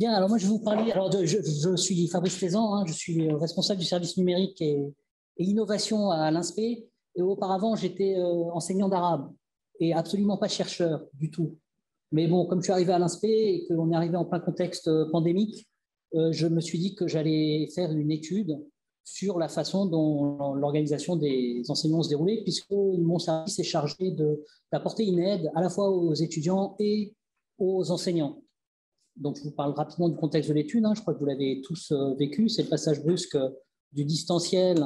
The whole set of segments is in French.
Bien, alors moi je vais vous parler. Alors je suis Fabrice Faisan, hein, je suis responsable du service numérique et innovation à l'INSPE. Et auparavant, j'étais enseignant d'arabe et absolument pas chercheur du tout. Mais bon, comme je suis arrivé à l'INSPE et qu'on est arrivé en plein contexte pandémique, je me suis dit que j'allais faire une étude sur la façon dont l'organisation des enseignements se déroulait, puisque mon service est chargé d'apporter une aide à la fois aux étudiants et aux enseignants. Donc, je vous parle rapidement du contexte de l'étude. Je crois que vous l'avez tous vécu. C'est le passage brusque du distanciel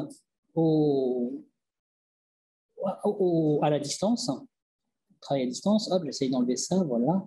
à la distance. Travail à distance. Hop, j'essaye d'enlever ça. Voilà.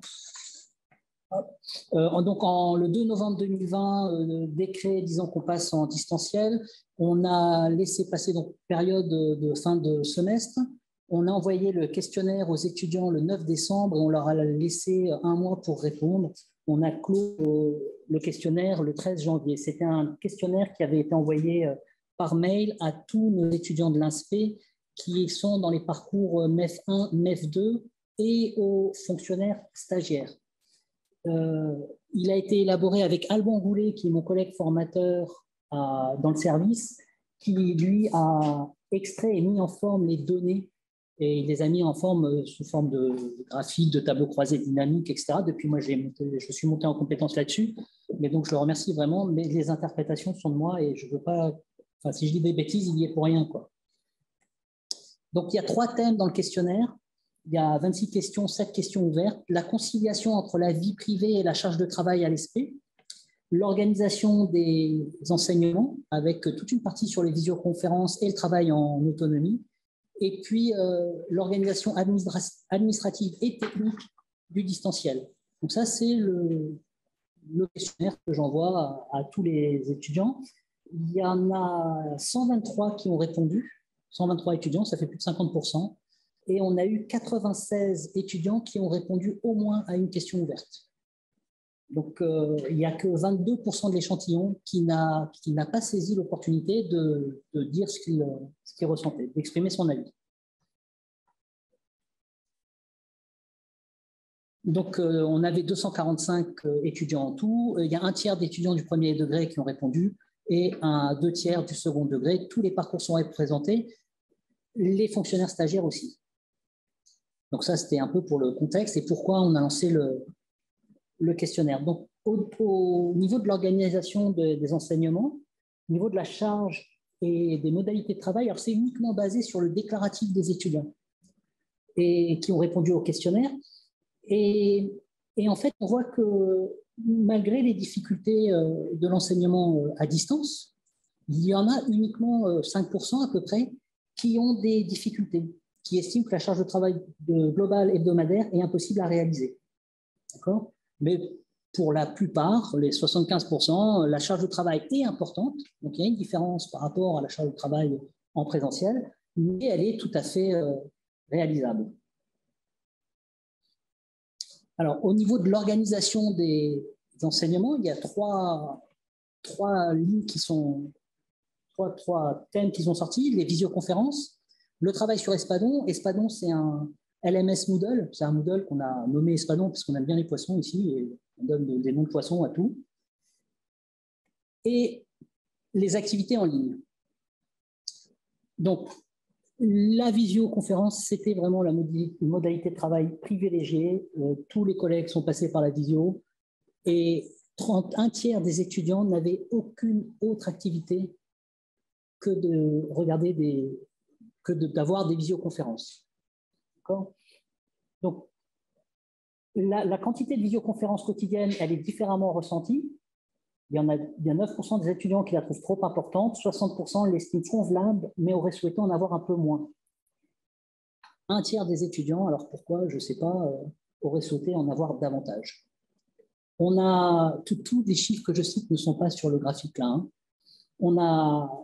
Donc, le 2 novembre 2020, décret disant qu'on passe en distanciel. On a laissé passer donc période de fin de semestre. On a envoyé le questionnaire aux étudiants le 9 décembre et on leur a laissé un mois pour répondre. On a clos le questionnaire le 13 janvier. C'était un questionnaire qui avait été envoyé par mail à tous nos étudiants de l'INSPE qui sont dans les parcours MEF 1, MEF 2 et aux fonctionnaires stagiaires. Il a été élaboré avec Alban Goulet, qui est mon collègue formateur dans le service, qui lui a extrait et mis en forme les données et il les a mis en forme sous forme de graphiques, de tableaux croisés dynamiques, etc. Depuis, moi, je suis monté en compétence là-dessus. Mais donc, je le remercie vraiment. Mais les interprétations sont de moi et je ne veux pas... Enfin, si je dis des bêtises, il y est pour rien, quoi. Donc, il y a 3 thèmes dans le questionnaire. Il y a 26 questions, 7 questions ouvertes. La conciliation entre la vie privée et la charge de travail à l'ESP. L'organisation des enseignements, avec toute une partie sur les visioconférences et le travail en autonomie. Et puis l'organisation administrative et technique du distanciel. Donc ça, c'est le questionnaire que j'envoie à tous les étudiants. Il y en a 123 qui ont répondu, 123 étudiants, ça fait plus de 50%. Et on a eu 96 étudiants qui ont répondu au moins à une question ouverte. Donc, il n'y a que 22% de l'échantillon qui n'a pas saisi l'opportunité de dire ce qu'il ressentait, d'exprimer son avis. Donc, on avait 245 étudiants en tout. Il y a un tiers d'étudiants du premier degré qui ont répondu et 2 tiers du second degré. Tous les parcours sont représentés, les fonctionnaires stagiaires aussi. Donc ça, c'était un peu pour le contexte et pourquoi on a lancé le questionnaire. Donc, au niveau de l'organisation des enseignements, au niveau de la charge et des modalités de travail, alors c'est uniquement basé sur le déclaratif des étudiants et qui ont répondu au questionnaire. Et en fait, on voit que malgré les difficultés de l'enseignement à distance, il y en a uniquement 5% à peu près qui ont des difficultés, qui estiment que la charge de travail globale hebdomadaire est impossible à réaliser. D'accord ? Mais pour la plupart, les 75%, la charge de travail est importante. Donc, il y a une différence par rapport à la charge de travail en présentiel, mais elle est tout à fait réalisable. Alors, au niveau de l'organisation des enseignements, il y a trois lignes qui sont... Trois thèmes qui sont sortis. Les visioconférences, le travail sur Espadon. Espadon, c'est un LMS Moodle. C'est un Moodle qu'on a nommé Espadon parce qu'on aime bien les poissons ici et on donne des noms de poissons à tout. Et les activités en ligne. Donc, la visioconférence, c'était vraiment la modalité de travail privilégiée. Tous les collègues sont passés par la visio et un tiers des étudiants n'avaient aucune autre activité que de regarder d'avoir des visioconférences. D'accord ? Donc, la quantité de visioconférences quotidiennes, elle est différemment ressentie. Il y a 9% des étudiants qui la trouvent trop importante, 60% l'estiment convenable, mais auraient souhaité en avoir un peu moins. Un tiers des étudiants, alors pourquoi, je ne sais pas, auraient souhaité en avoir davantage. On a, tous les chiffres que je cite ne sont pas sur le graphique là. Hein. On a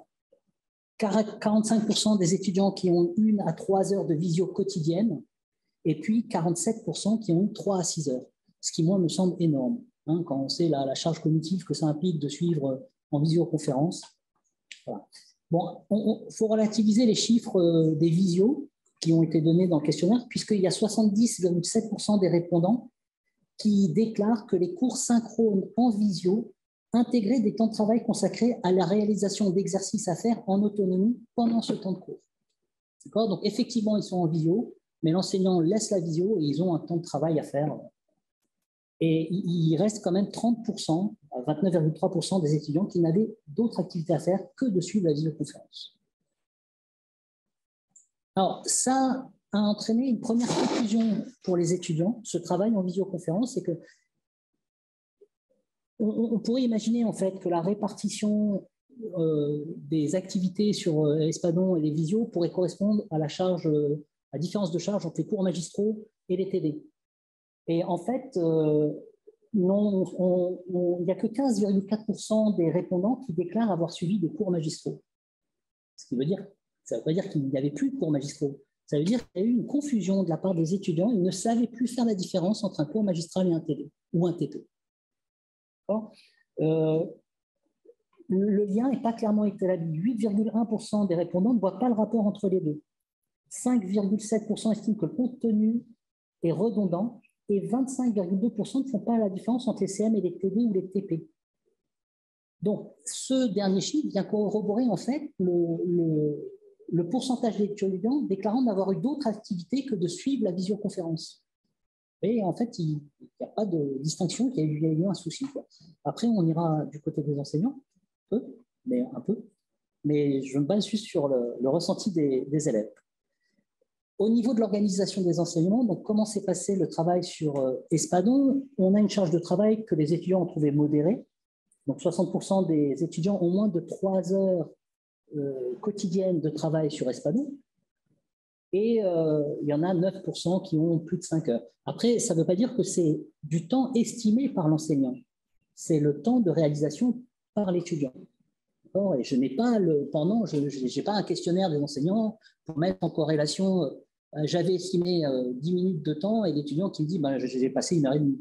45% des étudiants qui ont 1 à 3 heures de visio quotidienne et puis 47% qui ont 3 à 6 heures, ce qui, moi, me semble énorme, hein, quand on sait la charge cognitive que ça implique de suivre en visioconférence. Voilà. Bon, il faut relativiser les chiffres des visios qui ont été donnés dans le questionnaire, puisqu'il y a 70,7% des répondants qui déclare que les cours synchrones en visio intégraient des temps de travail consacrés à la réalisation d'exercices à faire en autonomie pendant ce temps de cours. Donc, effectivement, ils sont en visio, mais l'enseignant laisse la visio et ils ont un temps de travail à faire. Et il reste quand même 30%, 29,3% des étudiants qui n'avaient d'autres activités à faire que de suivre la visioconférence. Alors, ça a entraîné une première conclusion pour les étudiants, ce travail en visioconférence, c'est que on pourrait imaginer en fait que la répartition des activités sur Espadon et les visios pourrait correspondre à la différence de charge entre les cours magistraux et les TD. Et en fait, non, il n'y a que 15,4% des répondants qui déclarent avoir suivi des cours magistraux. Ce qui veut dire, ça ne veut pas dire qu'il n'y avait plus de cours magistraux. Ça veut dire qu'il y a eu une confusion de la part des étudiants. Ils ne savaient plus faire la différence entre un cours magistral et un TD ou un TP. Le lien n'est pas clairement établi. 8,1% des répondants ne voient pas le rapport entre les deux. 5,7% estiment que le contenu est redondant et 25,2% ne font pas la différence entre les CM et les TD ou les TP. Donc, ce dernier chiffre vient corroborer en fait le pourcentage d'étudiants déclarant d'avoir eu d'autres activités que de suivre la visioconférence. Et en fait, il n'y a pas de distinction, il y a eu un souci, quoi. Après, on ira du côté des enseignants, un peu, mais je me base juste sur le ressenti des élèves. Au niveau de l'organisation des enseignements, donc comment s'est passé le travail sur Espadon? On a une charge de travail que les étudiants ont trouvée modérée. Donc 60% des étudiants ont moins de 3 heures quotidiennes de travail sur Espadon. Et il y en a 9% qui ont plus de 5 heures. Après, ça ne veut pas dire que c'est du temps estimé par l'enseignant. C'est le temps de réalisation par l'étudiant. Et je n'ai pas j'ai pas un questionnaire des enseignants pour mettre en corrélation. J'avais estimé 10 minutes de temps et l'étudiant qui me dit j'ai passé 1h30.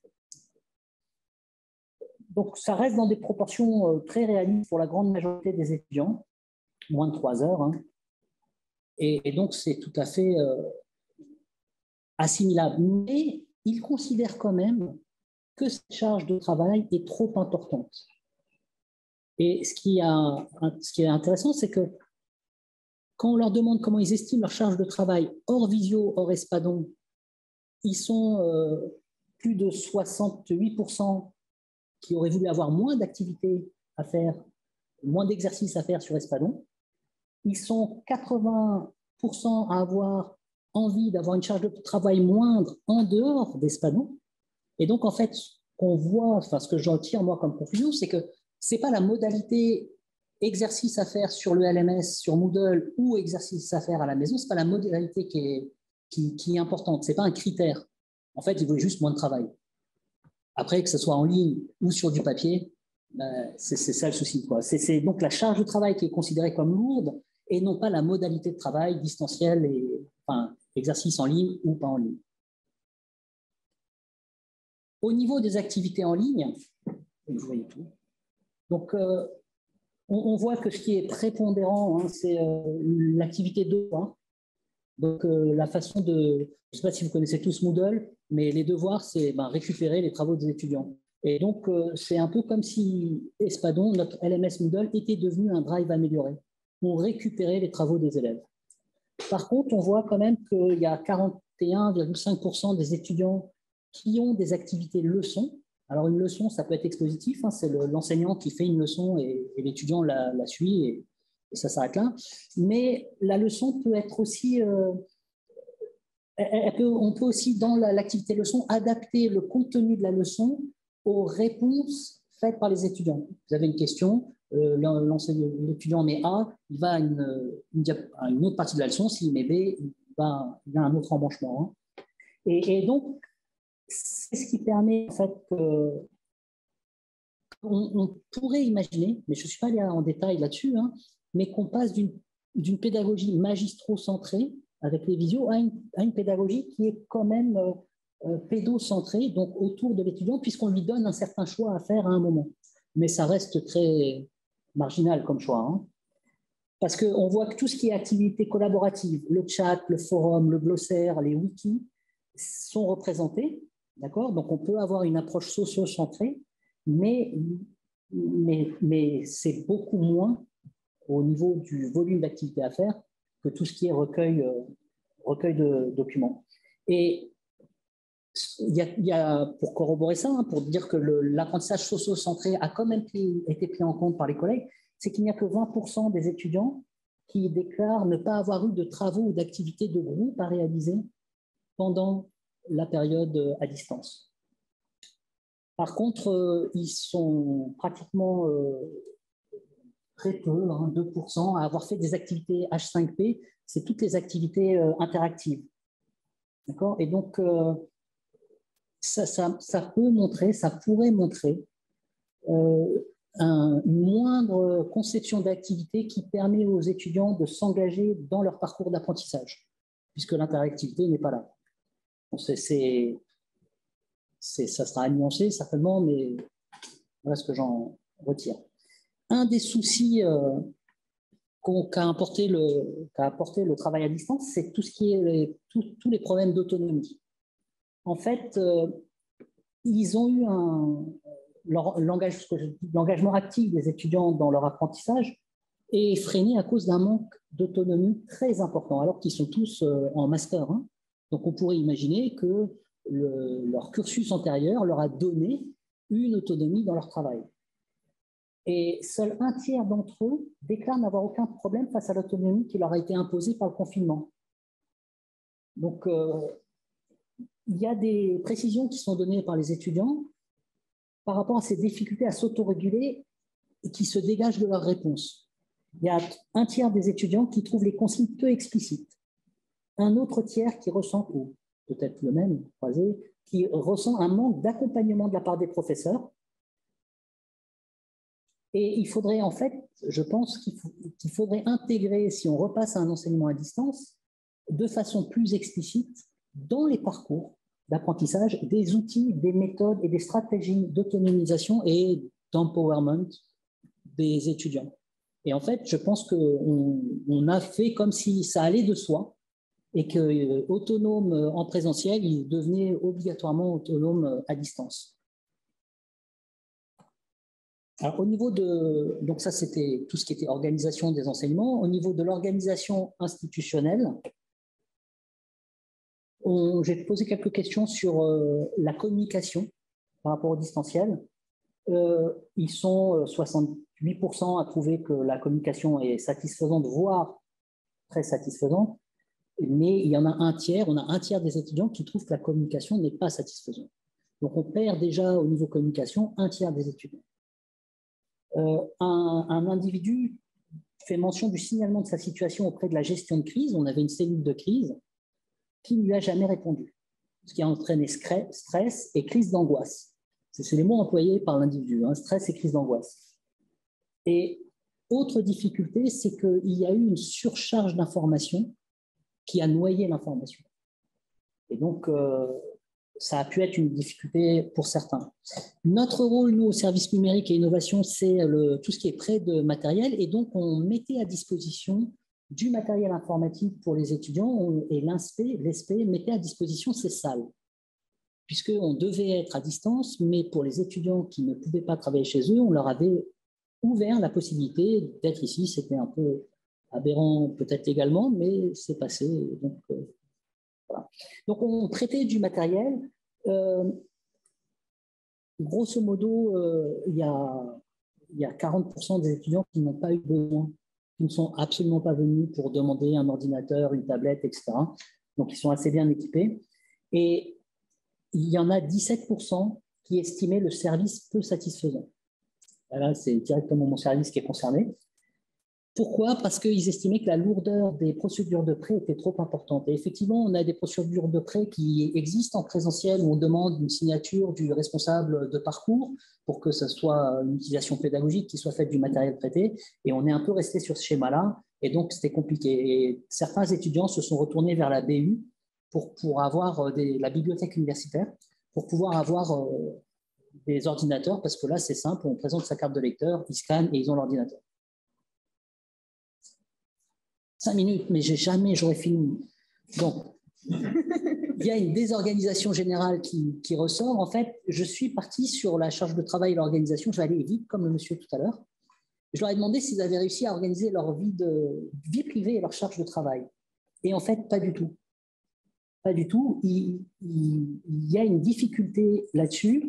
Donc, ça reste dans des proportions très réalistes pour la grande majorité des étudiants, moins de 3 heures. Hein. Et donc, c'est tout à fait assimilable. Mais il considère quand même que cette charge de travail est trop importante. Et ce qui est intéressant, c'est que quand on leur demande comment ils estiment leur charge de travail hors visio, hors Espadon, ils sont plus de 68% qui auraient voulu avoir moins d'activités à faire, moins d'exercices à faire sur Espadon. Ils sont 80% à avoir envie d'avoir une charge de travail moindre en dehors d'Espadon. Et donc, en fait, ce que j'en tire, moi, comme conclusion, c'est que ce n'est pas la modalité exercice à faire sur le LMS, sur Moodle, ou exercice à faire à la maison, ce n'est pas la modalité qui est importante, ce n'est pas un critère. En fait, il veut juste moins de travail. Après, que ce soit en ligne ou sur du papier, c'est ça le souci, quoi. C'est donc la charge de travail qui est considérée comme lourde et non pas la modalité de travail distanciel exercice en ligne ou pas en ligne. Au niveau des activités en ligne, vous voyez tout. Donc, on voit que ce qui est prépondérant, c'est l'activité 2. Donc, la façon de... Je ne sais pas si vous connaissez tous Moodle, mais les devoirs, c'est récupérer les travaux des étudiants. Et donc, c'est un peu comme si Espadon, notre LMS Moodle, était devenu un drive amélioré. On récupérait les travaux des élèves. Par contre, on voit quand même qu'il y a 41,5% des étudiants qui ont des activités leçons. Alors, une leçon, ça peut être expositif, c'est l'enseignant qui fait une leçon et l'étudiant la suit et ça s'arrête là. Mais la leçon peut être aussi... on peut aussi, dans l'activité leçon, adapter le contenu de la leçon aux réponses faites par les étudiants. Vous avez une question, l'étudiant met A, il va à une autre partie de la leçon, s'il met B, il a un autre embranchement. Hein. Et donc, c'est ce qui permet, en fait, on pourrait imaginer, mais je ne suis pas allé en détail là-dessus, mais qu'on passe d'une pédagogie magistro-centrée avec les visios à une pédagogie qui est quand même pédocentrée, donc autour de l'étudiant, puisqu'on lui donne un certain choix à faire à un moment. Mais ça reste très marginal comme choix. Hein. Parce qu'on voit que tout ce qui est activité collaborative, le chat, le forum, le glossaire, les wikis, sont représentés. D'accord? Donc, on peut avoir une approche socio-centrée, mais c'est beaucoup moins au niveau du volume d'activité à faire que tout ce qui est recueil de documents. Et il y a pour corroborer ça, hein, pour dire que l'apprentissage socio-centré a quand même été pris en compte par les collègues, c'est qu'il n'y a que 20% des étudiants qui déclarent ne pas avoir eu de travaux ou d'activités de groupe à réaliser pendant la période à distance. Par contre, ils sont pratiquement très peu, hein, 2%, à avoir fait des activités H5P, c'est toutes les activités interactives. D'accord? Et donc, ça peut montrer, ça pourrait montrer une moindre conception d'activité qui permet aux étudiants de s'engager dans leur parcours d'apprentissage, puisque l'interactivité n'est pas là. Bon, ça sera à nuancer certainement, mais voilà ce que j'en retire. Un des soucis qu'a apporté le travail à distance, c'est tout ce qui est tous les problèmes d'autonomie. En fait, ils ont eu l'engagement actif des étudiants dans leur apprentissage est freiné à cause d'un manque d'autonomie très important, alors qu'ils sont tous en master. Hein. Donc, on pourrait imaginer que leur cursus antérieur leur a donné une autonomie dans leur travail. Et seul un tiers d'entre eux déclarent n'avoir aucun problème face à l'autonomie qui leur a été imposée par le confinement. Donc, il y a des précisions qui sont données par les étudiants par rapport à ces difficultés à s'autoréguler et qui se dégagent de leurs réponses. Il y a un tiers des étudiants qui trouvent les consignes peu explicites. Un autre tiers qui ressent, ou peut-être le même, croisé, qui ressent un manque d'accompagnement de la part des professeurs. Et il faudrait, en fait, je pense qu'il faudrait intégrer, si on repasse à un enseignement à distance, de façon plus explicite, dans les parcours d'apprentissage, des outils, des méthodes et des stratégies d'autonomisation et d'empowerment des étudiants. Et en fait, je pense qu'on a fait comme si ça allait de soi et qu'autonome en présentiel, il devenait obligatoirement autonome à distance. Alors, au niveau de... Donc ça, c'était tout ce qui était organisation des enseignements. Au niveau de l'organisation institutionnelle, j'ai posé quelques questions sur la communication par rapport au distanciel. Ils sont 68% à trouver que la communication est satisfaisante, voire très satisfaisante. Mais il y en a un tiers, on a un tiers des étudiants qui trouvent que la communication n'est pas satisfaisante. Donc, on perd déjà au niveau communication un tiers des étudiants. Un individu fait mention du signalement de sa situation auprès de la gestion de crise. On avait une cellule de crise qui ne lui a jamais répondu, ce qui a entraîné stress et crise d'angoisse. C'est les mots employés par l'individu, hein, stress et crise d'angoisse. Et autre difficulté, c'est qu'il y a eu une surcharge d'informations qui a noyé l'information. Et donc, ça a pu être une difficulté pour certains. Notre rôle, nous, au service numérique et innovation, c'est tout ce qui est prêt de matériel. Et donc, on mettait à disposition du matériel informatique pour les étudiants et l'ESP mettait à disposition ces salles. Puisqu'on devait être à distance, mais pour les étudiants qui ne pouvaient pas travailler chez eux, on leur avait ouvert la possibilité d'être ici. C'était un peu aberrant peut-être également, mais c'est passé. Donc, voilà. Donc, on prêtait du matériel. Grosso modo, il y a 40% des étudiants qui n'ont pas eu besoin, qui ne sont absolument pas venus pour demander un ordinateur, une tablette, etc. Donc, ils sont assez bien équipés. Et il y en a 17% qui estimaient le service peu satisfaisant. Là, c'est directement mon service qui est concerné. Pourquoi? Parce qu'ils estimaient que la lourdeur des procédures de prêt était trop importante. Et effectivement, on a des procédures de prêt qui existent en présentiel où on demande une signature du responsable de parcours pour que ce soit une utilisation pédagogique qui soit faite du matériel prêté. Et on est un peu resté sur ce schéma-là. Et donc, c'était compliqué. Et certains étudiants se sont retournés vers la BU pour avoir la bibliothèque universitaire, pour pouvoir avoir des ordinateurs, parce que là, c'est simple, on présente sa carte de lecteur, ils scannent et ils ont l'ordinateur. 5 minutes, mais j'aurais fini. Donc, il y a une désorganisation générale qui ressort. En fait, je suis parti sur la charge de travail et l'organisation. Je vais aller vite, comme le monsieur tout à l'heure. Je leur ai demandé s'ils avaient réussi à organiser leur vie privée et leur charge de travail. Et en fait, pas du tout. Pas du tout. Il y a une difficulté là-dessus.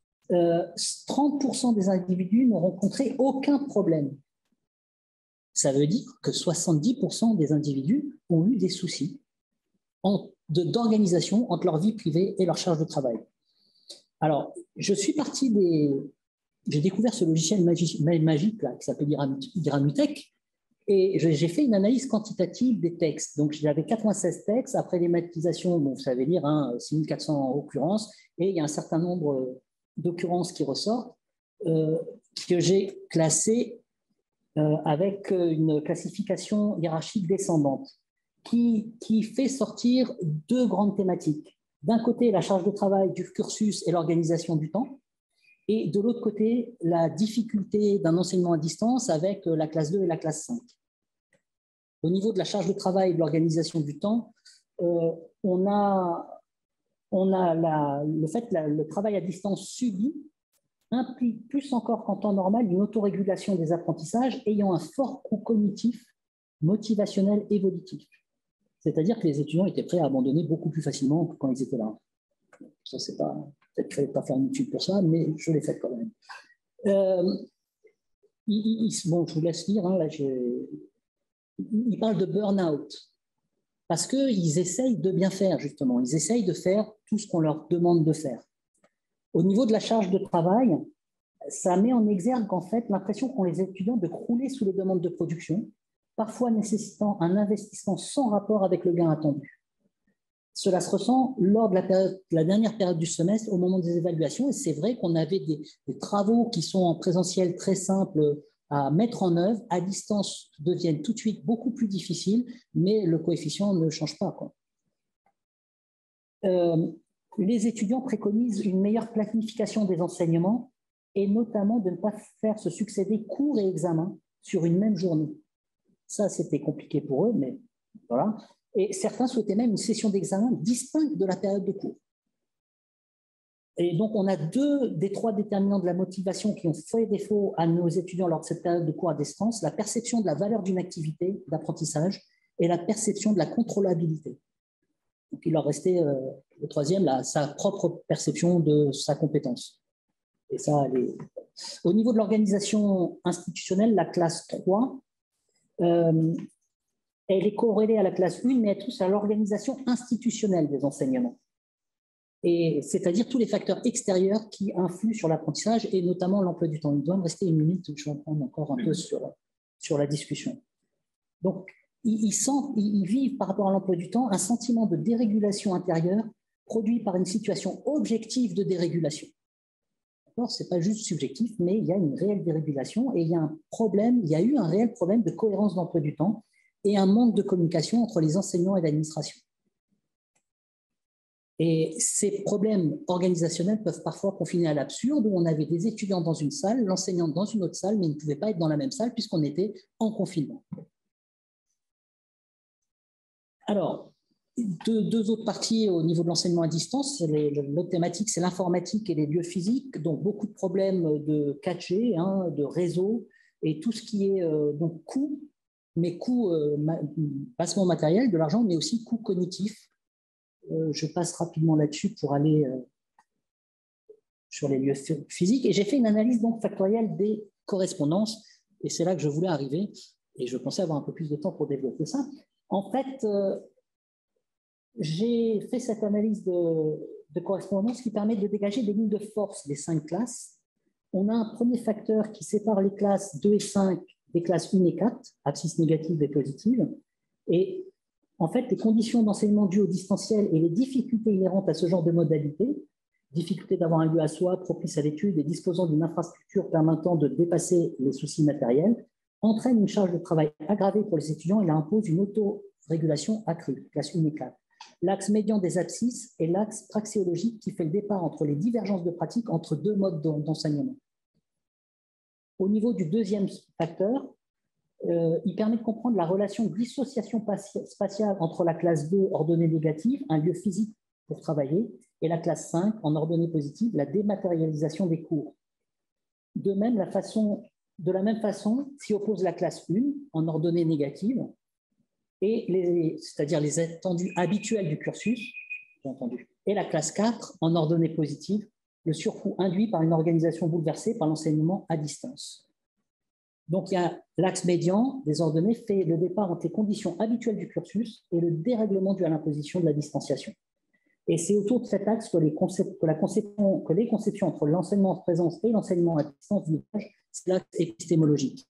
30% des individus n'ont rencontré aucun problème. Ça veut dire que 70% des individus ont eu des soucis d'organisation entre leur vie privée et leur charge de travail. Alors, je suis parti j'ai découvert ce logiciel magique là, qui s'appelle Iranutech, et j'ai fait une analyse quantitative des textes. Donc, j'avais 96 textes. Après les mathématisation, bon, vous savez lire, 6400 occurrences, et il y a un certain nombre d'occurrences qui ressortent, que j'ai classées avec une classification hiérarchique descendante qui fait sortir deux grandes thématiques. D'un côté, la charge de travail du cursus et l'organisation du temps, et de l'autre côté, la difficulté d'un enseignement à distance avec la classe 2 et la classe 5. Au niveau de la charge de travail et de l'organisation du temps, on a le fait que le travail à distance subi implique plus encore qu'en temps normal une autorégulation des apprentissages ayant un fort coût cognitif, motivationnel et évolutif. C'est-à-dire que les étudiants étaient prêts à abandonner beaucoup plus facilement que quand ils étaient là. Ça, c'est pas... Peut-être qu'il ne fallait pas faire une étude pour ça, mais je l'ai fait quand même. Bon, je vous laisse lire. Là, ils parlent de burn-out parce qu'ils essayent de bien faire, justement. Ils essayent de faire tout ce qu'on leur demande de faire. Au niveau de la charge de travail, ça met en exergue, en fait, l'impression qu'ont les étudiants de crouler sous les demandes de production, parfois nécessitant un investissement sans rapport avec le gain attendu. Cela se ressent lors de la dernière période du semestre, au moment des évaluations, et c'est vrai qu'on avait des travaux qui sont en présentiel très simples à mettre en œuvre, à distance deviennent tout de suite beaucoup plus difficiles, mais le coefficient ne change pas, quoi. Les étudiants préconisent une meilleure planification des enseignements et notamment de ne pas faire se succéder cours et examens sur une même journée. Ça, c'était compliqué pour eux, mais voilà. Et certains souhaitaient même une session d'examen distincte de la période de cours. Et donc, on a deux des trois déterminants de la motivation qui ont fait défaut à nos étudiants lors de cette période de cours à distance: la perception de la valeur d'une activité d'apprentissage et la perception de la contrôlabilité. Donc, il leur restait le troisième, sa propre perception de sa compétence. Et ça, au niveau de l'organisation institutionnelle, la classe 3, elle est corrélée à la classe 1, mais elle touche à l'organisation institutionnelle des enseignements. Et c'est-à-dire tous les facteurs extérieurs qui influent sur l'apprentissage et notamment l'emploi du temps. Il doit me rester une minute, je vais en prendre encore un peu sur la discussion. Donc, ils vivent par rapport à l'emploi du temps un sentiment de dérégulation intérieure produit par une situation objective de dérégulation. Ce n'est pas juste subjectif, mais il y a une réelle dérégulation et il y a eu un réel problème de cohérence d'emploi du temps et un manque de communication entre les enseignants et l'administration. Et ces problèmes organisationnels peuvent parfois confiner à l'absurde, où on avait des étudiants dans une salle, l'enseignant dans une autre salle, mais ils ne pouvaient pas être dans la même salle puisqu'on était en confinement. Alors, deux autres parties au niveau de l'enseignement à distance. L'autre thématique, c'est l'informatique et les lieux physiques. Donc, beaucoup de problèmes de 4G, de réseau et tout ce qui est donc coût, mais coût passement matériel, de l'argent, mais aussi coût cognitif. Je passe rapidement là-dessus pour aller sur les lieux physiques. Et j'ai fait une analyse donc factorielle des correspondances. Et c'est là que je voulais arriver. Et je pensais avoir un peu plus de temps pour développer ça. En fait, j'ai fait cette analyse de correspondance qui permet de dégager des lignes de force des 5 classes. On a un premier facteur qui sépare les classes 2 et 5 des classes 1 et 4, abscisse négative et positive. Et en fait, les conditions d'enseignement dues au distanciel et les difficultés inhérentes à ce genre de modalité, difficulté d'avoir un lieu à soi propice à l'étude et disposant d'une infrastructure permettant de dépasser les soucis matériels, entraînent une charge de travail aggravée pour les étudiants et imposent une autorégulation accrue, classe 1 et 4. L'axe médian des abscisses est l'axe praxéologique qui fait le départ entre les divergences de pratique entre deux modes d'enseignement. Au niveau du deuxième facteur, il permet de comprendre la relation de dissociation spatiale entre la classe 2 ordonnée négative, un lieu physique pour travailler, et la classe 5, en ordonnée positive, la dématérialisation des cours. De la même façon, s'y oppose la classe 1, en ordonnée négative, c'est-à-dire les attendus habituels du cursus, et la classe 4, en ordonnée positive, le surcoût induit par une organisation bouleversée par l'enseignement à distance. Donc, il y a l'axe médian des ordonnées fait le départ entre les conditions habituelles du cursus et le dérèglement dû à l'imposition de la distanciation. Et c'est autour de cet axe que les conceptions entre l'enseignement en présence et l'enseignement à distance divergent, c'est l'axe épistémologique.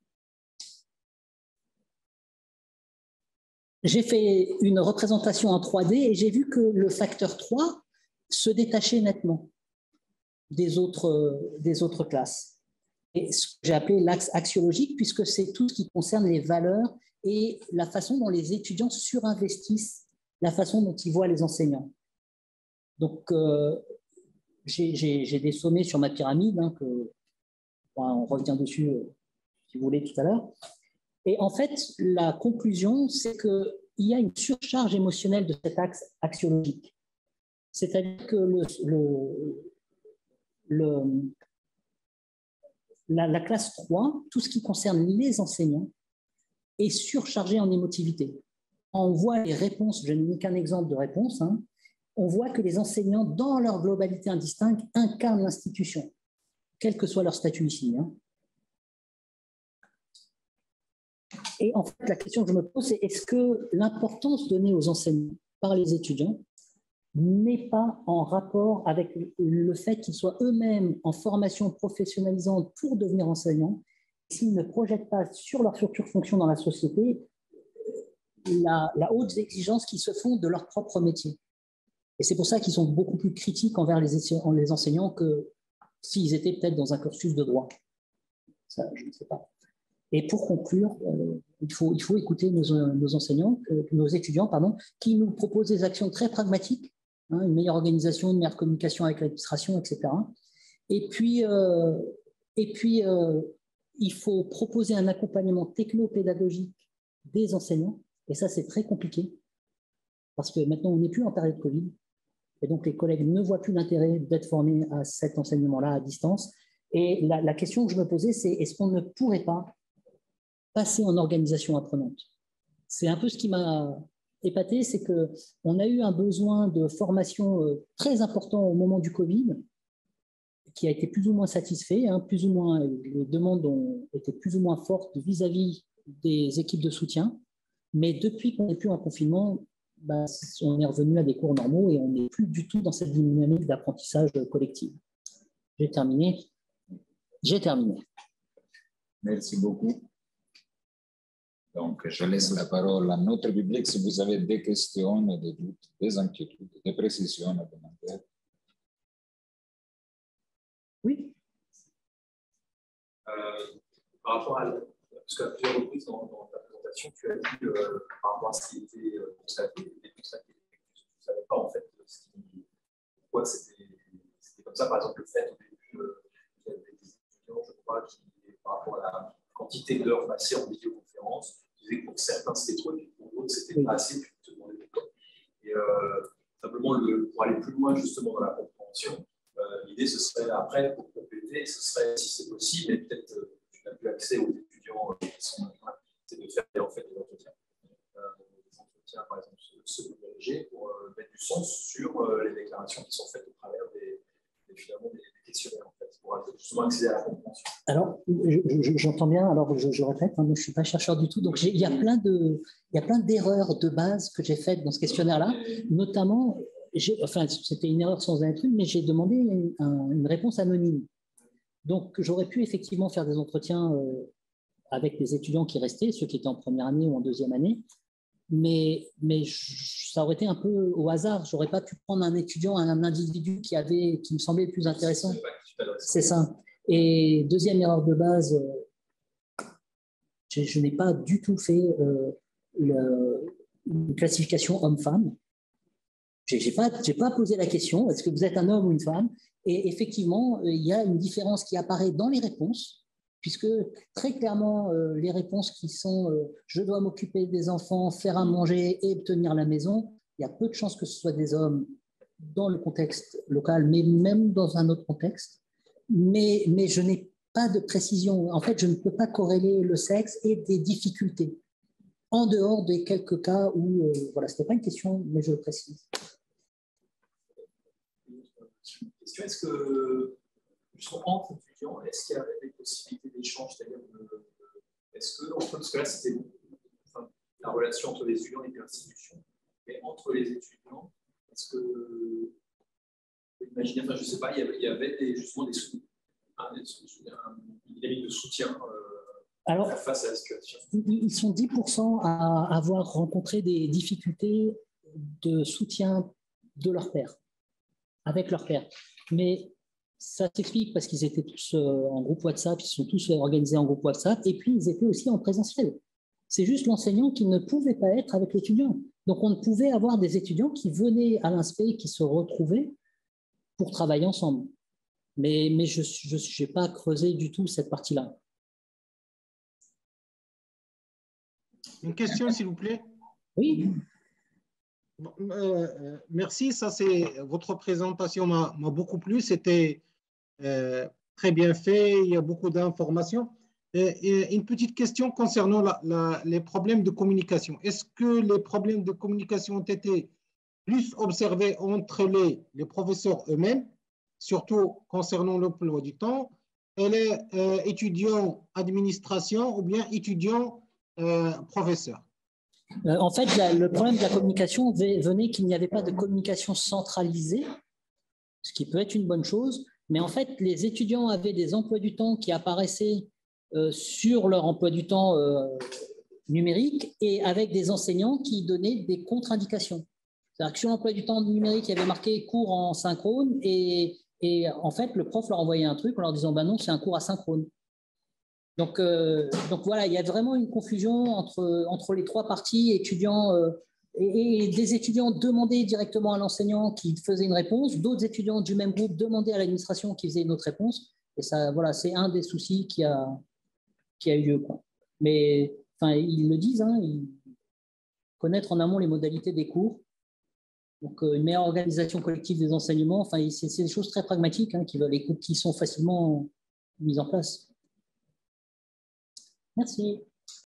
J'ai fait une représentation en 3D et j'ai vu que le facteur 3 se détachait nettement des autres classes. Et ce que j'ai appelé l'axe axiologique, puisque c'est tout ce qui concerne les valeurs et la façon dont les étudiants surinvestissent la façon dont ils voient les enseignants. Donc, j'ai des sommets sur ma pyramide, on revient dessus si vous voulez tout à l'heure. Et en fait, la conclusion, c'est qu'il y a une surcharge émotionnelle de cet axe axiologique. C'est-à-dire que la classe 3, tout ce qui concerne les enseignants, est surchargé en émotivité. On voit les réponses, je n'ai mis qu'un exemple de réponse, on voit que les enseignants, dans leur globalité indistincte, incarnent l'institution, quel que soit leur statut ici. Et en fait, la question que je me pose, c'est est-ce que l'importance donnée aux enseignants par les étudiants n'est pas en rapport avec le fait qu'ils soient eux-mêmes en formation professionnalisante pour devenir enseignants, s'ils ne projettent pas sur leur future fonction dans la société la haute exigence qu'ils se font de leur propre métier. Et c'est pour ça qu'ils sont beaucoup plus critiques envers les enseignants que s'ils étaient peut-être dans un cursus de droit. Ça, je ne sais pas. Et pour conclure, il faut écouter nos enseignants, nos étudiants, qui nous proposent des actions très pragmatiques, une meilleure organisation, une meilleure communication avec l'administration, etc. Et puis, il faut proposer un accompagnement technopédagogique des enseignants. Et ça, c'est très compliqué, parce que maintenant, on n'est plus en période Covid. Et donc, les collègues ne voient plus l'intérêt d'être formés à cet enseignement-là à distance. Et la question que je me posais, c'est est-ce qu'on ne pourrait pas passer en organisation apprenante? C'est un peu ce qui m'a épaté, c'est qu'on a eu un besoin de formation très important au moment du Covid, qui a été plus ou moins satisfait, plus ou moins, les demandes ont été plus ou moins fortes vis-à-vis des équipes de soutien. Mais depuis qu'on n'est plus en confinement, on est revenu à des cours normaux et on n'est plus du tout dans cette dynamique d'apprentissage collectif. J'ai terminé. Merci beaucoup. Donc, je laisse la parole à notre public si vous avez des questions, des doutes, des inquiétudes, des précisions à demander. Oui. Par rapport à, parce qu'à plusieurs reprises dans ta présentation, tu as dit par rapport à ce qui était constaté, et tout ça, tu ne savais pas en fait pourquoi c'était comme ça. Par exemple, le fait au début, il y avait des étudiants, je crois, qui, par rapport à la quantité d'heures passées en vidéoconférence, disaient que pour certains c'était trop, et pour d'autres c'était pas assez, puis tu te demandais pourquoi. Et simplement, pour aller plus loin justement dans la compréhension, l'idée ce serait après, pour compléter, ce serait, si c'est possible, et peut-être tu n'as plus accès aux étudiants qui sont là, c'est de faire en fait des entretiens. Des entretiens, par exemple, ceux dirigés pour mettre du sens sur les déclarations qui sont faites au travers finalement des questionnaires, en fait, pour justement accéder à la compréhension. Alors, j'entends bien, alors je répète, je ne suis pas chercheur du tout, donc il y a plein d'erreurs de base que j'ai faites dans ce questionnaire-là, notamment, c'était une erreur sans être une, mais j'ai demandé une réponse anonyme. Donc, j'aurais pu effectivement faire des entretiens avec les étudiants qui restaient, ceux qui étaient en première année ou en deuxième année, mais ça aurait été un peu au hasard. Je n'aurais pas pu prendre un étudiant, un individu qui me semblait le plus intéressant. C'est ça. Et deuxième erreur de base, je n'ai pas du tout fait une classification homme-femme. Je n'ai pas posé la question, est-ce que vous êtes un homme ou une femme? Et effectivement, il y a une différence qui apparaît dans les réponses, puisque très clairement, les réponses qui sont je dois m'occuper des enfants, faire à manger et tenir la maison, il y a peu de chances que ce soit des hommes dans le contexte local, mais même dans un autre contexte. Mais je n'ai pas de précision. En fait, je ne peux pas corréler le sexe et des difficultés, en dehors des quelques cas où, voilà, ce n'était pas une question, mais je le précise. Question, est-ce que, entre étudiants, est-ce qu'il y avait des possibilités d'échange, c'est-à-dire, est-ce que, parce que là, c'était la relation entre les étudiants et l'institution, mais entre les étudiants, est-ce que, imaginez, enfin, je ne sais pas, il y avait justement une dynamique de soutien alors, face à la situation. Ils sont 10% à avoir rencontré des difficultés de soutien de leur père, avec leur père. Mais ça s'explique parce qu'ils étaient tous en groupe WhatsApp, ils sont tous organisés en groupe WhatsApp, et puis ils étaient aussi en présentiel. C'est juste l'enseignant qui ne pouvait pas être avec l'étudiant. Donc on pouvait avoir des étudiants qui venaient à l'INSPE, qui se retrouvaient pour travailler ensemble. Mais je n'ai pas creusé du tout cette partie-là. Une question, s'il vous plaît. Oui. Merci, ça c'est votre présentation m'a beaucoup plu, c'était très bien fait, il y a beaucoup d'informations. Une petite question concernant les problèmes de communication. Est-ce que les problèmes de communication ont été plus observés entre les professeurs eux-mêmes, surtout concernant l'emploi du temps, et les étudiants administration ou bien étudiants professeurs? En fait, le problème de la communication venait qu'il n'y avait pas de communication centralisée, ce qui peut être une bonne chose, mais en fait, les étudiants avaient des emplois du temps qui apparaissaient sur leur emploi du temps numérique et avec des enseignants qui donnaient des contre-indications. C'est-à-dire que sur l'emploi du temps numérique, il y avait marqué cours en synchrone et en fait, le prof leur envoyait un truc en leur disant ben non, c'est un cours asynchrone. Donc voilà, il y a vraiment une confusion entre les trois parties, étudiants et des étudiants demandaient directement à l'enseignant qui faisait une réponse, d'autres étudiants du même groupe demandaient à l'administration qui faisait une autre réponse. Et ça, voilà, c'est un des soucis qui a eu lieu, quoi. Mais enfin, ils le disent, hein, connaître en amont les modalités des cours, donc une meilleure organisation collective des enseignements. Enfin, c'est des choses très pragmatiques hein, qui sont facilement mises en place. Merci.